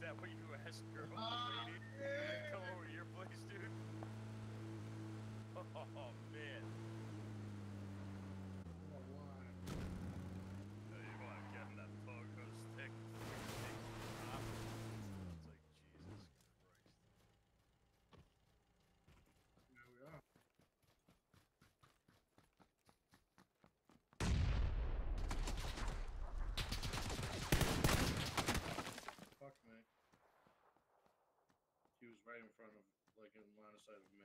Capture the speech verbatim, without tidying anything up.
that what you asked girl, Oh, lady? yeah. Come over to your place, dude. Oh man. Oh, why? Oh, you want to get on that pogo stick? It's like Jesus Christ. There we are. Fuck me. He was right in front of, like, in line of sight of me.